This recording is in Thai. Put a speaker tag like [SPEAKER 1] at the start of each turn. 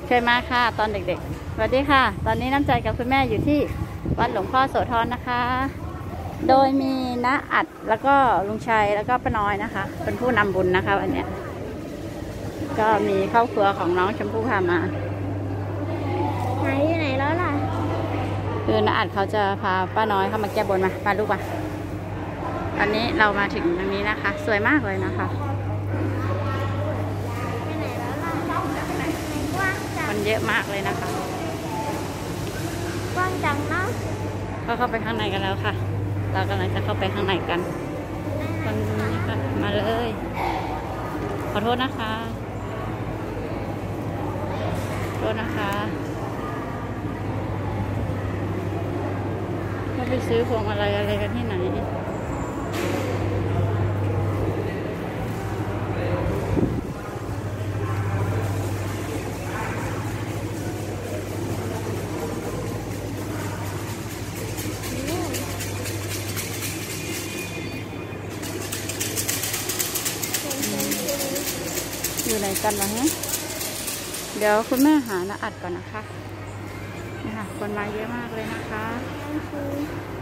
[SPEAKER 1] เคยมาค่ะตอนเด็กๆสวัสดีค่ะตอนนี้น้ำใจกับคุณแม่อยู่ที่วัดหลวงพ่อโสธรนะคะ โดยมีน้าอัดแล้วก็ลุงชัยแล้วก็ป้าน้อยนะคะเป็นผู้นำบุญนะคะวันนี้ก็มีครอบครัวของน้องชมพู่พามา
[SPEAKER 2] ไหนอยู่ไหนแล้วล่ะ
[SPEAKER 1] คือน้าอัดเขาจะพาป้าน้อยเข้ามาแก้บนมาลูกมาตอนนี้เรามาถึงตรงนี้นะคะสวยมากเลยนะคะคนเยอะมากเลยนะคะ
[SPEAKER 2] กว้างจังเนาะ
[SPEAKER 1] ก็เข้าไปข้างในกันแล้วค่ะเรากำลังจะเข้าไปข้างในกันคนนี้ค่ะมาเลยขอโทษนะคะโทษนะคะเราไปซื้อพวงอะไรกันที่ไหนอยู่ไหนกันวะฮะเดี๋ยวคุณแม่หาน้าอัดก่อนนะคะนี่ค่ะคนมาเยอะมากเลยนะคะ